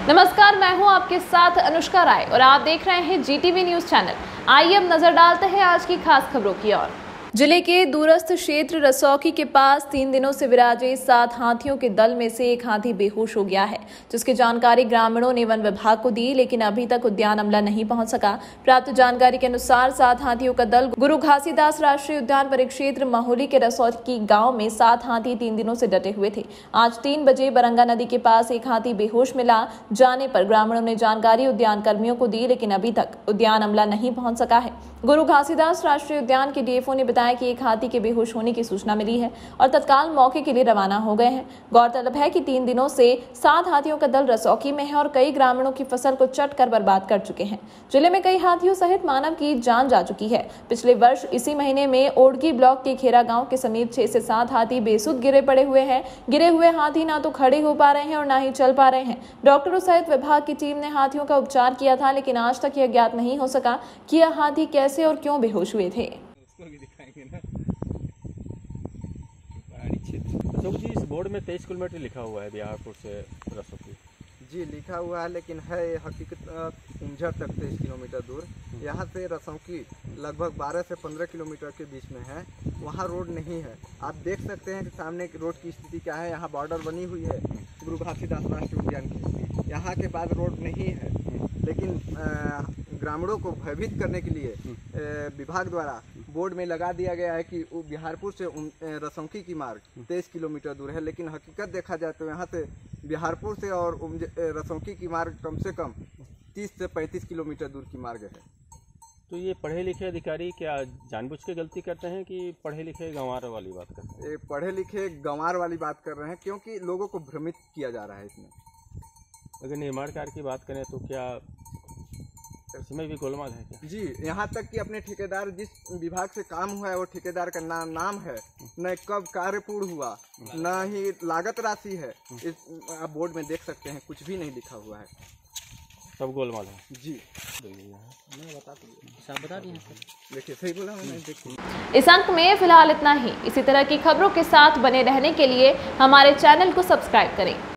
नमस्कार, मैं हूं आपके साथ अनुष्का राय और आप देख रहे हैं जीटीवी न्यूज चैनल। आइए अब नजर डालते हैं आज की खास खबरों की ओर। जिले के दूरस्थ क्षेत्र रसौकी के पास 3 दिनों से विराजे 7 हाथियों के दल में से एक हाथी बेहोश हो गया है, जिसकी जानकारी ग्रामीणों ने वन विभाग को दी, लेकिन अभी तक उद्यान अमला नहीं पहुंच सका। प्राप्त जानकारी के अनुसार 7 हाथियों का दल गुरु घासीदास राष्ट्रीय उद्यान परिक्षेत्र महोली के रसौकी गांव में 7 हाथी 3 दिनों से डटे हुए थे। आज 3 बजे बरंगा नदी के पास एक हाथी बेहोश मिला जाने पर ग्रामीणों ने जानकारी उद्यान कर्मियों को दी, लेकिन अभी तक उद्यान अमला नहीं पहुंच सका है। गुरु घासीदास राष्ट्रीय उद्यान के डीएफओ ने बताया कि एक हाथी के बेहोश होने की सूचना मिली है और तत्काल मौके के लिए रवाना हो गए हैं। गौरतलब है कि 3 दिनों से 7 हाथियों का दल रसौकी में है और कई ग्रामीणों की फसल को चट कर बर्बाद कर चुके हैं। जिले में कई हाथियों सहित मानव की जान जा चुकी है। पिछले वर्ष इसी महीने में ओडगी ब्लॉक के खेरा गांव के समीप 6 से 7 हाथी बेसुध गिरे पड़े हुए हैं। गिरे हुए हाथी ना तो खड़े हो पा रहे हैं और ना ही चल पा रहे हैं। डॉक्टरों सहित विभाग की टीम ने हाथियों का उपचार किया था, लेकिन आज तक यह ज्ञात नहीं हो सका कि यह हाथी कैसे और क्यों बेहोश हुए थे। अशोक जी, इस बोर्ड में 23 किलोमीटर लिखा हुआ है बिहारपुर से रसौकी। जी लिखा हुआ है, लेकिन है हकीकत उमझर तक 23 किलोमीटर दूर। यहाँ से रसौकी लगभग 12 से 15 किलोमीटर के बीच में है। वहाँ रोड नहीं है। आप देख सकते हैं कि सामने रोड की स्थिति क्या है। यहाँ बॉर्डर बनी हुई है गुरु घासीदास राष्ट्रीय उद्यान की। यहाँ के बाद रोड नहीं है, लेकिन ग्रामीणों को भयभीत करने के लिए विभाग द्वारा बोर्ड में लगा दिया गया है कि बिहारपुर से रसौकी की मार्ग 23 किलोमीटर दूर है, लेकिन हकीकत देखा जाए तो यहाँ से बिहारपुर से और रसौकी की मार्ग कम से कम 30 से 35 किलोमीटर दूर की मार्ग है। तो ये पढ़े लिखे अधिकारी क्या जानबूझ के गलती करते हैं कि पढ़े लिखे गंवार वाली बात करते हैं? पढ़े लिखे गंवार वाली बात कर रहे हैं, क्योंकि लोगों को भ्रमित किया जा रहा है इसमें। अगर निर्माण कार्य की बात करें तो क्या इसमें भी गोलमाल है क्या? जी, यहाँ तक कि अपने ठेकेदार जिस विभाग से काम हुआ है वो ठेकेदार का नाम है, न कब कार्य पूर्ण हुआ, न ही लागत राशि है। इस आप बोर्ड में देख सकते हैं, कुछ भी नहीं लिखा हुआ है, सब गोलमाल है। जी मैं बता दिए देखिए, सही बोला मैंने। देखिए, इस अंक में फिलहाल इतना ही। इसी तरह की खबरों के साथ बने रहने के लिए हमारे चैनल को सब्सक्राइब करें।